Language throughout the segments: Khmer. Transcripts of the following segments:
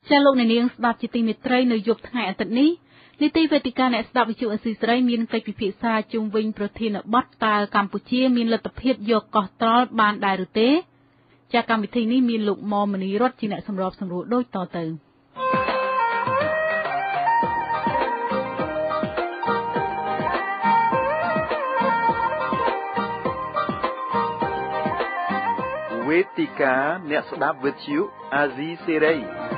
ចាលោកអ្នកនាងស្ដាប់ជាទីមេត្រីនៅយប់ថ្ងៃអាទិត្យនេះនីតិវេទិកាអ្នកស្ដាប់វិទ្យុអេស៊ីស្រីមានកិច្ចពិភាក្សាជុំវិញប្រធានបទតើកម្ពុជាមានលទ្ធភាពយកកោះត្រល់បានដែរឬទេចាកម្មវិធីនេះមានលោកមុំមនីរតជាអ្នកសម្របសម្រួលដូចតទៅវេទិកាអ្នកស្ដាប់វិទ្យុអាស៊ីសេរី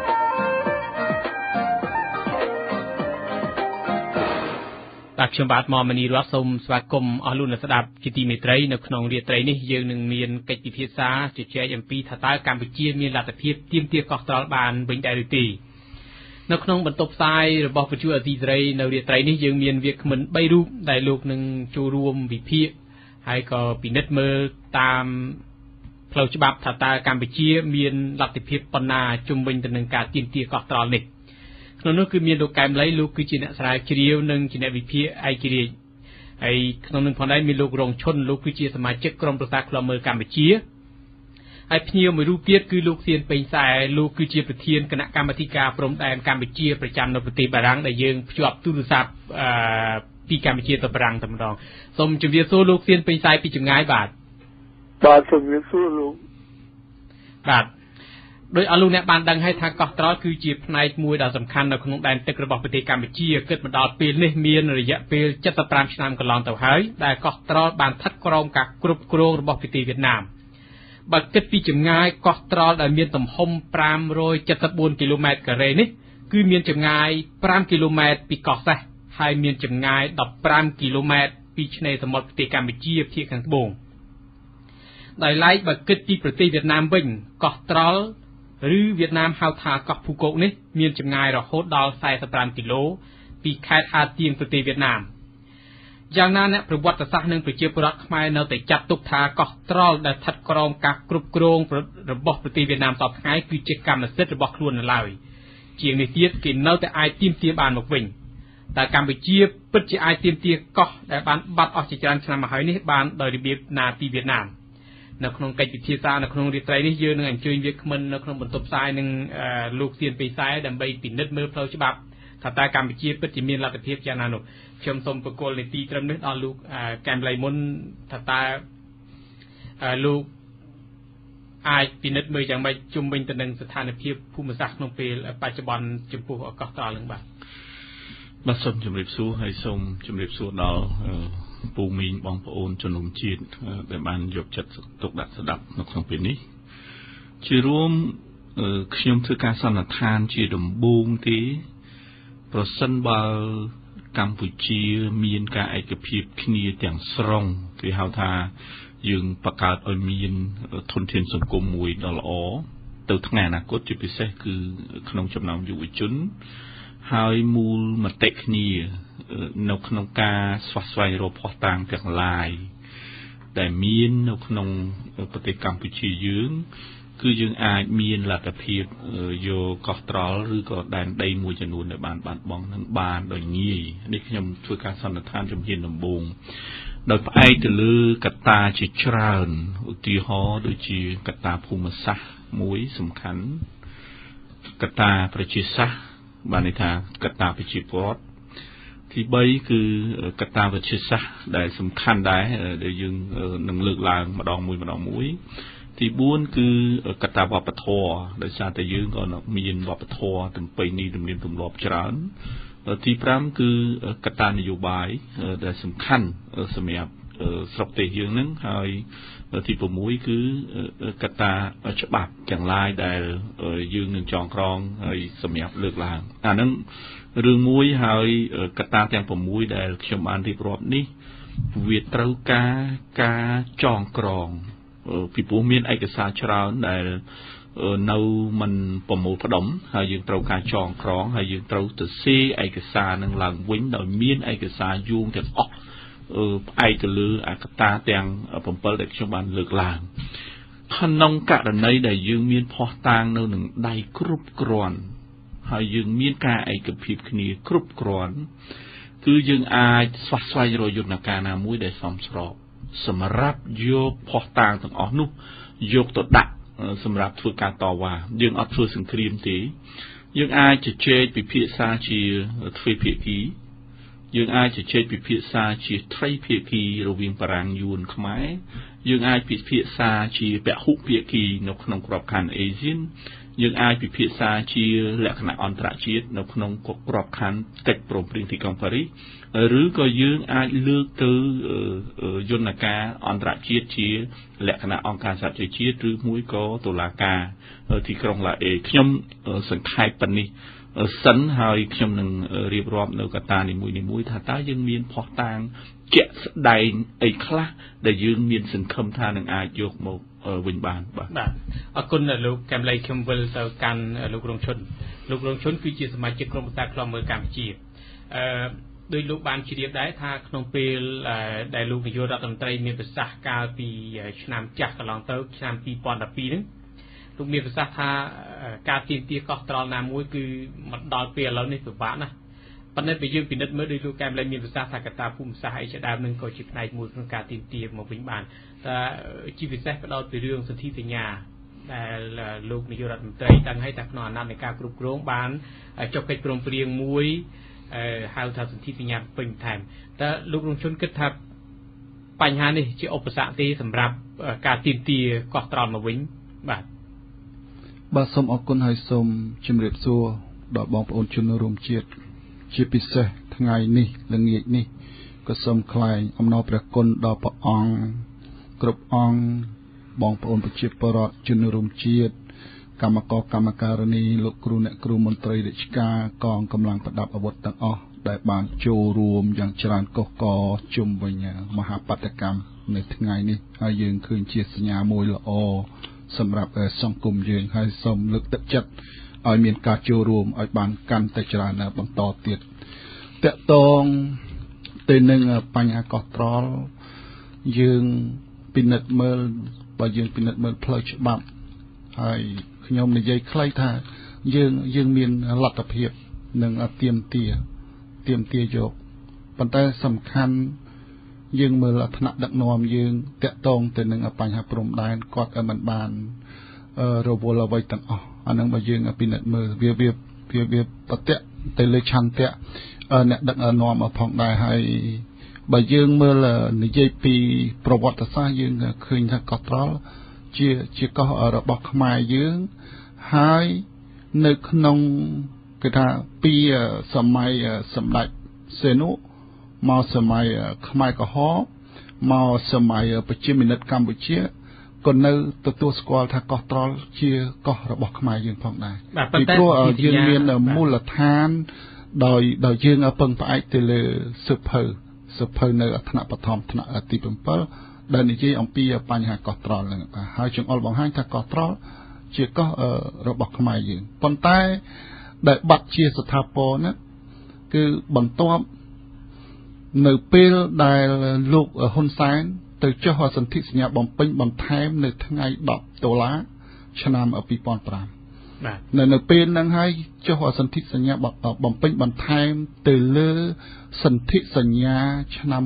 បាទខ្ញុំបាទមុំមនីរតសូមស្វាគមន៍អស់លោកអ្នកស្ដាប់ជាទីមេត្រីនៅក្នុងរាត្រីនេះយើងនឹងមានកិច្ចពិភាក្សាជជែកអំពីថាតើកម្ពុជាមានលទ្ធភាពទាមទារកោះត្រល់បានវិញដែរឬទេនៅក្នុងបន្ទប់ផ្សាយរបស់វិទ្យុអាស៊ីសេរីនៅរាត្រីនេះយើងមានវាគ្មិន3រូបដែលលោកនឹងចូលរួមវិភាគហើយក៏ពិនិត្យមើលតាមផ្លូវច្បាប់ថាតើកម្ពុជាមានលទ្ធភាពប៉ុណ្ណាជុំវិញទៅនឹងការទាមទារកោះត្រល់នេះក្នុងនោះគឺមានលោកកែមលីលោកគឺជាអ្នកស្រាវជ្រាវនិងជាអ្នកវិភាគឯករាជ្យហើយក្នុងនោះផងដែរមានលោករងឈុនលោកគឺជាសមាជិកក្រុមប្រឹក្សាឃ្លាំមើលកម្ពុជាហើយភ្ញៀវមួយរូបទៀតគឺលោកសៀនពេញសែលោកគឺជាប្រធានគណៈកម្មាធិការព្រំដែនកម្ពុជាប្រចាំនៅប្រទេសបារាំងដែលយើងភ្ជាប់ទូរស័ព្ទពីកម្ពុជាទៅបារាំងតែម្ដងសូមជម្រាបសួរលោកសៀនពេញសែពីចម្ងាយបាទជំរាបសួរលោកបាទដោយអស់លោកអ្នកបានដឹងហើយថាកោះត្រល់គឺជាផ្នែកមួយដ៏សំខាន់នៅក្នុងដែនទឹករបស់ប្រទេសកម្ពុជាគិតមកដល់ពេលនេះមានរយៈពេល75ឆ្នាំកន្លងទៅហើយដែលកោះត្រល់បានស្ថិតក្រោមការគ្រប់គ្រងរបស់ប្រទេសវៀតណាមបើគិតពីចម្ងាយកោះត្រល់ដែលមានទំហំ574គីឡូម៉ែត្រការ៉េនេះគឺមានចម្ងាយ5គីឡូម៉ែត្រពីកោះសេះហើយមានចម្ងាយ15គីឡូម៉ែត្រពីឆ្នេរសមុទ្រប្រទេសកម្ពុជាភាគខាងត្បូងដោយឡែកបើគិតពីប្រទេសវៀតណាមវិញកោះត្រល់ឬវៀតណាមហៅថាកោះភូកូកនេះមានចម្ងាយរហូតដល់45គីឡូពីខេត្តហាទៀងប្រទេសវៀតណាមយ៉ាងណាអ្នកប្រវត្តិសាស្ត្រនិងប្រជាពលរដ្ឋខ្មែរនៅតែចាត់ទុកថាកោះត្រល់ដែលស្ថិតក្រោមការគ្រប់គ្រងរបស់ប្រទេសវៀតណាមសពថ្ងៃគឺជាកម្មសិទ្ធិរបស់ខ្លួននៅឡើយជាងនេះទៀតគេនៅតែអាចទាមទារបានមកវិញតែកម្ពុជាពិតជាអាចទាមទារកោះដែលបានបាត់អស់ជាច្រើនឆ្នាំមកហើយនេះបានដោយរបៀបណាពីវៀតណាមនៅក្នុងកិច្ចពិភាក្សានៅក្នុងរាត្រីនេះយើងនឹងអញ្ជើញវាគ្មិននៅក្នុងបន្ទប់ផ្សាយនឹងលោកសៀនពេសែដើម្បីពិនិត្យមើលផ្លូវច្បាប់ថាតើកម្ពុជាពិតជាមានលទ្ធភាពយ៉ាងណានោះខ្ញុំសូមប្រកល់នីតិត្រឹមនេះដល់លោកកែមលៃមុនថាតើលោកអាចពិនិត្យមើលយ៉ាងម៉េចជុំវិញទៅនឹងស្ថានភាពភូមិសាស្ត្រក្នុងពេលបច្ចុប្បន្នចំពោះកោះត្រល់នឹងបាទសូមជម្រាបសួរហើយសូមជម្រាបសួរដល់ពូមីងបងប្អូនជនរួមជាតិដែលបានយកចិត្តទុកដាក់ស្ដាប់នៅក្នុងពេលនេះជារួមខ្ញុំធ្វើការសន្និដ្ឋានជាដំបូងទេប្រសិនបើកម្ពុជាមានការឯកភាពគ្នាទាំងស្រុងគេហៅថាយើងបង្កើតឲ្យមានធនធានសង្គមមួយដ៏ល្អទៅថ្ងៃអនាគតជាពិសេសគឺក្នុងចំណោមយុវជនហើយមូលមតិគ្នានៅក្នុងការស្វះស្វែងរកភស្តុតាងទាំងឡាយដែលមាននៅក្នុងប្រទេសកម្ពុជាយើងគឺយើងអាចមានលទ្ធភាពយកកោះត្រល់ឬក៏ដែនដីមួយចំនួនដែលបានបាត់បង់នឹងបានដោយងាយនេះខ្ញុំធ្វើការសន្និដ្ឋានជំហានដំបូងដោយផ្អែកទៅលើកត្តាជាច្រើនឧទាហរណ៍ដូចជាកត្តាភូមិសាស្ត្រមួយសំខាន់កត្តាប្រជាសាស្ត្របានន័យថាកត្តាប្រជាពលរដ្ឋទី3គឺកត្តាវិទ្យាសាស្ត្រដែលសំខាន់ដែរដែលយើងនឹងលើកឡើងម្ដងមួយទី4គឺកត្តាវប្បធម៌ដោយសារតែយើងក៏មានវប្បធម៌ទំពេញនេះទំនៀមទម្លាប់ច្រើនទី5គឺកត្តានយោបាយដែលសំខាន់សម្រាប់ស្រុកទេសយើងនឹងហើយទី6គឺកត្តាច្បាប់ទាំងឡាយដែលយើងនឹងចងក្រងហើយសម្រាប់លើកឡើងអាហ្នឹងរឿងមួយហើយកត្តាទាំង6ដែលខ្ញុំបានរៀបរាប់នេះវាត្រូវការចងក្រងពីព្រោះមានឯកសារច្រើនដែលនៅមិនប្រមូលផ្ដុំហើយយើងត្រូវការចងក្រងហើយយើងត្រូវទៅសេឯកសារនឹងឡើងវិញដោយមានឯកសារយោងទាំងអស់ផ្អែកទៅលើកត្តាទាំង7ដែលខ្ញុំបានលើកឡើងក្នុងករណីដែលយើងមានភស្តុតាងនៅនឹងដៃគ្រប់គ្រាន់ហើយយើងមានការឯកភាពគ្នាគ្រប់គ្រាន់គឺយើងអាចស្វះស្វែងរកយន្តការណាមួយដែលសមស្របសម្រាប់យកភស្តុតាងទាំងអស់នោះយកទៅដាក់សម្រាប់ធ្វើការតវ៉ាយើងអត់ធ្វើសង្គ្រាមទេយើងអាចជជែកពិភាក្សាជាទ្វេភាគីយើងអាចជជែកពិភាក្សាជាត្រីភាគីរវាងបារាំងយួនខ្មែរយើងអាចពិភាក្សាជាពហុភាគីនៅក្នុងក្របខ័ណ្ឌអាស៊ានយើងអាចពិភាក្សាជាលក្ខណៈអន្តរជាតិនៅក្នុងក្របខ័ណ្ឌកិច្ចព្រមព្រៀងទីក្រុងប៉ារីសឬក៏យើងអាចលើកទៅយន្តការអន្តរជាតិជាលក្ខណៈអង្គការសហជីវជាតិឬមួយក៏តុលាការទីក្រុងឡាអេខ្ញុំសង្ខេបប៉ុណ្នេះសិនហើយខ្ញុំនឹងរៀបរាប់នៅកត្តានីមួយៗថាតើយើងមានភស្តុតាងជាក់ស្ដែងអីខ្លះដែលយើងមានសង្ឃឹមថានឹងអាចយកមកវិញបានបាទអរគុណលោកកែមលីខ្ញុំវិលទៅកាន់លោករងឈុនគឺជាសមាជិកក្រុមប្រឹក្សាខ្លំមើលកម្ពុជាដោយលោកបានជ្រាបដែរថាក្នុងពេលដែលលោកនាយករដ្ឋមន្ត្រីមានប្រសាសន៍កាលពីឆ្នាំចាស់កន្លងទៅឆ្នាំ2012ហ្នឹងលោកមានប្រសាសន៍ថាការទាមទារកោះត្រល់ណាមួយគឺមកដល់ពេលឥឡូវនេះពិបាកណាស់ប៉ុន្តែបើយើងពិនិត្យមើលដោយលោកកែមលីមានប្រសាសន៍ថាកត្តាភូមិសាស្ត្រអីជាដើមនឹងក៏ជាផ្នែកមួយក្នុងការទាមទារមកវិញបានតែជាពិសេសផ្ដោតពីរឿងសន្ធិសញ្ញាដែលលោកនាយករដ្ឋមន្ត្រីដឹងឲ្យថាក្នុងអាណត្តិនៃការគ្រប់គ្រងបានចុះកិច្ចព្រមព្រៀងមួយហៅថាសន្ធិសញ្ញាពេញថែមតើលោករងជនគិតថាបញ្ហានេះជាឧបសគ្គទេសម្រាប់ការទាមទារកោះត្រល់មកវិញបាទសូមអរគុណហើយសូមជម្រាបសួរដល់បងប្អូនជនរួមជាតិជាពិសេសថ្ងៃនេះល្ងាចនេះក៏សូមថ្លែងអំណរព្រះគុណដល់ព្រះអង្គគ្រប់អង្គបងប្អូនប្រជាពលរដ្ឋជនរួមជាតិកម្មករកម្មការិនីលោកគ្រូអ្នកគ្រូមន្ត្រីរាជការកងកម្លាំងប្រដាប់អាវុធទាំងអស់ដែលបានចូលរួមយ៉ាងច្រើនកុះករជុំវិញមហាបដកម្មនៅថ្ងៃនេះហើយយើងឃើញជាសញ្ញាមួយល្អសម្រាប់សង្គមយើងហើយសូមលើកទឹកចិត្តឲ្យមានការចូលរួមឲ្យបានកាន់តែច្រើនបន្តទៀតតកតងទៅនឹងបញ្ហាកោះត្រល់យើងពិនិត្យមើលបើយើងពិនិត្យមើលផ្លូវច្បាប់ហើយខ្ញុំនិយាយខ្លីថាយើងមានលទ្ធភាពនឹងទាមទារយកប៉ុន្តែសំខាន់យើងមើលថ្នាក់ដឹកនាំយើងតាក់ទងទៅនឹងបញ្ហាព្រំដែនគាត់មិនបានរវល់អ្វីទាំងអស់អានឹងបើយើងពិនិត្យមើលវាប្រតិទៅលើឆន្ទៈអ្នកដឹកនាំផងដែរហើយបើយើងមើលនិយាយពីប្រវត្តិសាស្ត្រយើងឃើញថាកោះត្រល់ជាកោះរបស់ខ្មែរយើងហើយនៅក្នុងគេថាពីសម័យសម្ដេចសេនុមកសម័យខ្មែរក្រហមមកសម័យប្រជាមានិតកម្ពុជាក៏នៅទទួលស្គាល់ថាកោះត្រល់ជាកោះរបស់ខ្មែរយើងផងដែរពីព្រោះយើងមានមូលដ្ឋានដោយយើងពឹងផ្អែកទៅលើសៀវភៅនៅថ្នាក់បឋមថ្នាក់ទី7ដែលនិយាយអំពីបញ្ហាកោះត្រល់ហ្នឹងបាទហើយចង្អុលបង្ហាញថាកោះត្រល់ជាកោះរបស់ខ្មែរយើងប៉ុន្តែដែលបាត់ជាស្ថាពរនោះគឺបន្ទាប់នៅពេលដែលលោកហ៊ុនសែនទៅចុះសន្ធិសញ្ញាបំពេញបន្ថែមនៅថ្ងៃ10ដុល្លារឆ្នាំ2005បាទនៅពេលហ្នឹងហើយចុះសន្ធិសញ្ញាបំពេញបន្ថែមទៅលើសន្ធិសញ្ញាឆ្នាំ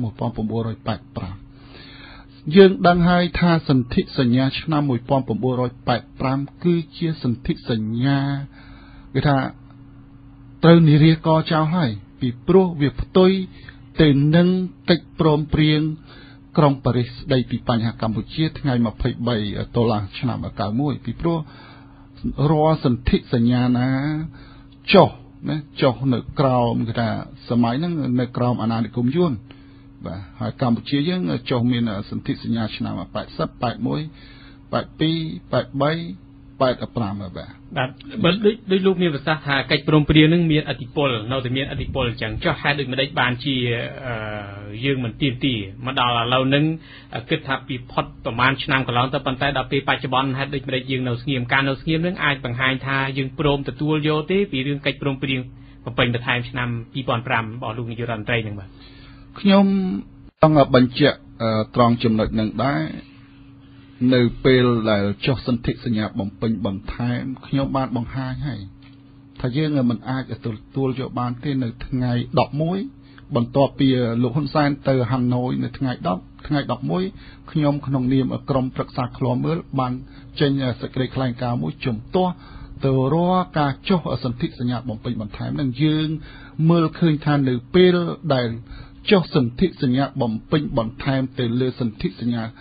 1985យើងដឹងហើយថាសន្ធិសញ្ញាឆ្នាំ1985គឺជាសន្ធិសញ្ញាគេថាត្រូវនិរាកចោលហើយពីព្រោះវាផ្ទុយទៅនឹងកិច្ចព្រមព្រៀងក្រុងប៉ារីសស្ដីពីបញ្ហាកម្ពុជាថ្ងៃ23តុលាឆ្នាំ91ពីព្រោះរាល់សន្ធិសញ្ញាណាចុះនៅក្រោមគេថាសម័យហ្នឹងនៅក្រោមអាណានិគមយួនបាទហើយកម្ពុជាយើងចុះមានសន្ធិសញ្ញាឆ្នាំ80 81 82 83 85បាទបើដូចលោកមានប្រសាសន៍ថាកិច្ចព្រមព្រៀងនឹងមានឥទ្ធិពលនៅតែមានឥទ្ធិពលអញ្ចឹងចុះហេតុដូចម្ដេចបានជាយើងមិនទាមទារមកដល់ឥឡូវនឹងគិតថាពីផុតប្រហែលឆ្នាំកន្លងទៅប៉ុន្តែដល់ពេលបច្ចុប្បន្នហេតុដូចម្ដេចយើងនៅស្ងៀមការនៅស្ងៀមនឹងអាចបង្ហាញថាយើងព្រមទទួលយកទេពីរឿងកិច្ចព្រមព្រៀងបំពេញបន្ថែមឆ្នាំ2005របស់លោកនាយករដ្ឋមន្ត្រីនឹងបាទខ្ញុំចង់បញ្ជាក់ត្រង់ចំណុចនឹងដែរនៅពេលដែលចុះសន្ធិសញ្ញាបំពេញបន្ថែមខ្ញុំបានបង្ហាញហើយថាយើងមិនអាចទទួលយកបានទេនៅថ្ងៃ11បន្ទាប់ពីលោកហ៊ុនសែនទៅហាណូយនៅថ្ងៃ10ថ្ងៃ11ខ្ញុំក្នុងនាមក្រុមប្រឹក្សាឃ្លាំមើលបានចេញសេចក្តីថ្លែងការណ៍មួយជំទាស់ទៅរកការចុះសន្ធិសញ្ញាបំពេញបន្ថែមនឹងយើងមើលឃើញថានៅពេលដែលចុះសន្ធិសញ្ញាបំពេញបន្ថែមទៅលើសន្ធិសញ្ញា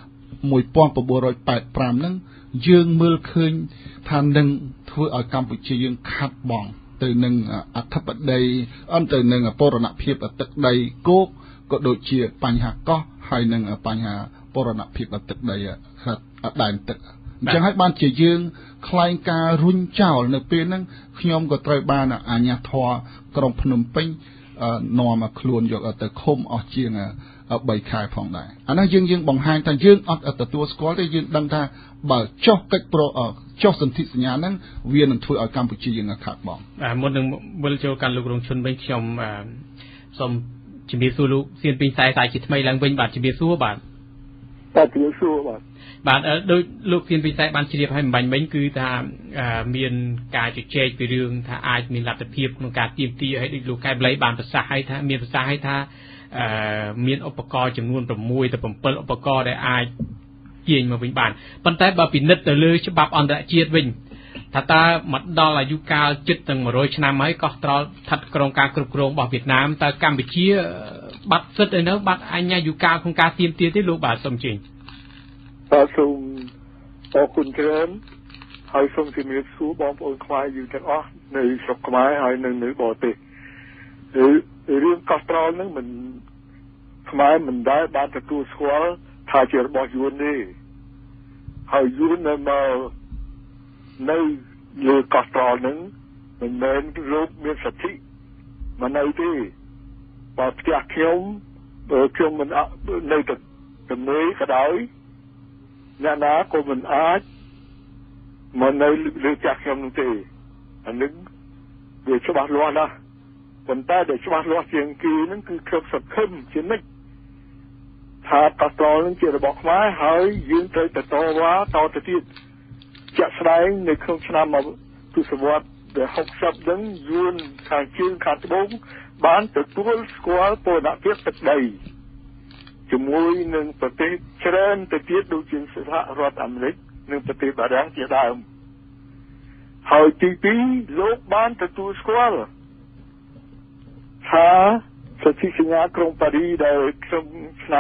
1985ហ្នឹងយើងមើលឃើញថានឹងធ្វើឲ្យកម្ពុជាយើងខាត់បងទៅនឹងអធិបតីទៅនឹងបរណភាពទឹកដីគោកក៏ដូចជាបញ្ហាកោះហើយនឹងបញ្ហាបរណភាពទឹកដីដែនទឹកអញ្ចឹងហើយបានជាយើងខ្លែងការរុញចោលនៅពេលហ្នឹងខ្ញុំក៏ត្រូវបានអាជ្ញាធរក្រុងភ្នំពេញនាំមកខ្លួនយកទៅឃុំអស់ជាង3ខែផងដែរអានោះយើងបង្ហាញថាយើងអត់ទទួលស្គាល់ទេយើងដឹងថាបើចុះកិច្ចចុះសន្ធិសញ្ញាហ្នឹងវានឹងធ្វើឲ្យកម្ពុជាយើងខាត់បងមុននឹងវិលចូលកាន់លោករងឈុនវិញខ្ញុំសូមជំរាបសួរលោកសៀនពេញខ្សែជាថ្មីឡើងវិញបាទជំរាបសួរបាទជំរាបសួរបាទដោយលោកសៀនពេញខ្សែបានជ្រាបឲ្យបំបញ្ញវិញគឺថាមានការជជែកពីរឿងថាអាចមានលទ្ធភាពក្នុងការទាមទារឲ្យដូចលោកកែបលីបានប្រសាសន៍ឲ្យថាមានប្រសាសន៍ឲ្យថាមានឧបករណ៍ចំនួន6ទៅ7ឧបករណ៍ដែលអាចទាញមកវិញបានប៉ុន្តែបើពិនិត្យទៅលើច្បាប់អន្តរជាតិវិញថាតើមកដល់អាយុកាលជិតទាំង100ឆ្នាំហើយកោះត្រល់ស្ថិតក្រោមការគ្រប់គ្រងរបស់វៀតណាមតើកម្ពុជាបាត់សិទ្ធិឯនោះបាត់អញ្ញាយុកាលក្នុងការទាមទារទេលោកបាទសូមជើញបាទសូមអរគុណច្រើនហើយសូមជំរាបសួរបងប្អូនខ្មែរយើងទាំងអស់នៅស្រុកខ្មែរហើយនៅបរទេសរឿងកោះត្រល់ហ្នឹងមិនខ្មែរមិនដែលបានទទួលស្គាល់ថាជារបស់យួនទេហើយយួននៅមកនៅលើកោះត្រល់ហ្នឹងមិនមែនលោកមានសិទ្ធិមកនៅទេបើផ្ទះខ្ញុំមិននៅទំនេរក៏ដោយអ្នកណាក៏មិនអាចមកនៅលើផ្ទះខ្ញុំនោះទេអានឹងវាច្បាស់លាស់ណាស់ប៉ុន្តែដែលច្បាស់លាស់ជាងគេហ្នឹងគឺខ្ញុំសង្ឃឹមជានិច្ចថាកោះត្រល់នឹងជារបស់ខ្មែរហើយយើងត្រូវតវ៉ាតទៅទៀតជាក់ស្ដែងនៅក្នុងឆ្នាំទសវត្សរ៍60ហ្នឹងយួនខាងជើងខាងត្បូងបានទទួលស្គាល់បូរណភាពទឹកដីជាមួយនឹងប្រទេសច្រើនទៅទៀតដូចជាសហរដ្ឋអាមេរិកនិងប្រទេសបារាំងជាដើមហើយទី2លោកបានទទួលស្គាល់ថាសន្ធិសញ្ញាក្រុងប៉ារីដែលក្នុងឆ្នាំ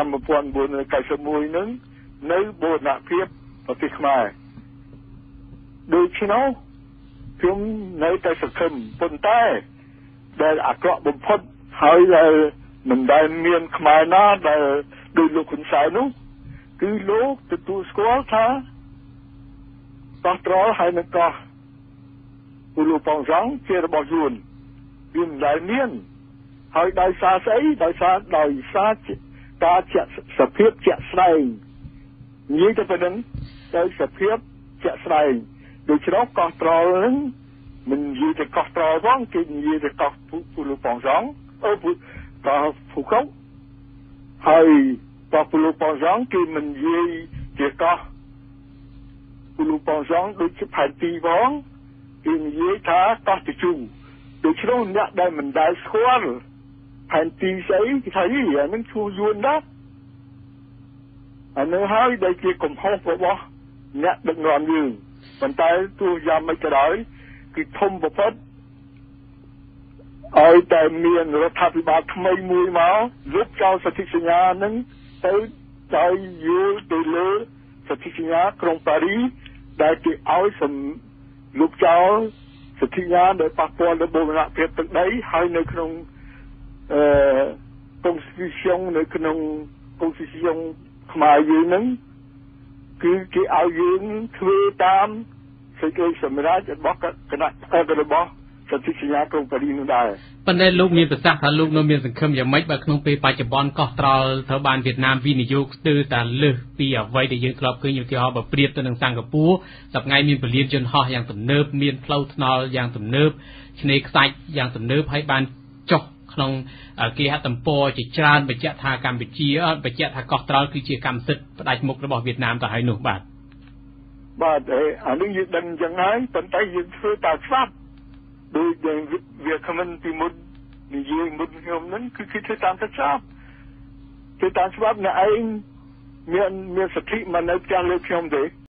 1991ហ្នឹងនៅបូរណភាពប្រទេសខ្មែរដូច្នោះខ្ញុំនៅតែសង្ឃឹមប៉ុន្តែដែលអាក្រក់បំផុតហើយដែលមិនដែលមានខ្មែរណាដែលដោយលោកហ៊ុនសែននោះគឺលោកទទួលស្គាល់ថាកោះត្រល់ហើយនឹងកោះពូលូប៉ងសង់ជារបស់យួនវាមិនដែលមានហើយដោយសារស្អីដោយសារការជាសភាពជាក់ស្ដែងនិយាយទៅប៉ុណ្្នឹងដោយសភាពជាក់ស្ដែងដូច្នោះកោះត្រល់នឹងមិននិយាយទៅកោះត្រល់ផងគេនិយាយទៅកោះពូលូប៉ងសង់កោះភូកុកហើយកោះពូលូប៉ងសង់គេមិននិយាយជាកោះពូលូប៉ងសង់ដូចជាផែនទីផងគេនិយាយថាកោះតជូដូច្នោះអ្នកដែលមិនដែលស្គាល់ផែនទីស្អីគេថាអានឹងឈ្មោះយួនណាអានោះហើយដែលជាកំហុសរបស់អ្នកដឹកនាំយើងប៉ុន្តែទោះយ៉ាងម៉េចក៏ដោយគឺធំបំផុតឲ្យតែមានរដ្ឋាភិបាលថ្មីមួយមកលុបចោលសន្ធិសញ្ញាហ្នឹងទៅដោយយល់ទៅលើសន្ធិសញ្ញាក្រុងប៉ារីដែលគេឲ្យលុបចោលសន្ធិសញ្ញាដែលប៉ះពាល់ដល់បូរណភាពទឹកដីហើយនៅក្នុងConstitution នៅក្នុង Constitution ខ្មែរយើងហ្នឹងគឺគេឲ្យយើងធ្វើតាមសេចក្តីសម្រេចរបស់គណៈរបស់សន្ធិសញ្ញាក្រុងប៉ារីនោះដែរប៉ុន្តែលោកមានប្រសាសន៍ថាលោកនៅមានសង្ឃឹមយ៉ាងម៉េចបើក្នុងពេលបច្ចុប្បន្នកោះត្រល់ត្រូវបានវៀតណាមវិនិយោគស្ទើរតែលើសពីអ្វីដែលយើងធ្លាប់ឃើញឧទាហរណ៍បើប្រៀបទៅនឹងសិង្ហបុរីសប្តាហ៍មានពលានយន្តហោះយ៉ាងទំនើបមានផ្លូវថ្នល់យ៉ាងទំនើបឆ្នេរខ្សាច់យ៉ាងទំនើបហើយបានចុះក្នុងគេហទំព័រជាច្រើនបញ្ជាក់ថាកម្ពុជាបញ្ជាក់ថាកោះត្រល់គឺជាកម្មសិទ្ធិផ្ដាច់មុខរបស់វៀតណាមទៅហើយនោះបាទអានេះយើងដឹងយ៉ាងហើយប៉ុន្តែយើងធ្វើតាមច្បាប់ដោយដែលវាខមិនពីមុននិយាយមុនខ្ញុំហ្នឹងគឺគេធ្វើតាមច្បាប់អ្នកឯងមានសិទ្ធិមកនៅផ្ទះលើខ្ញុំទេ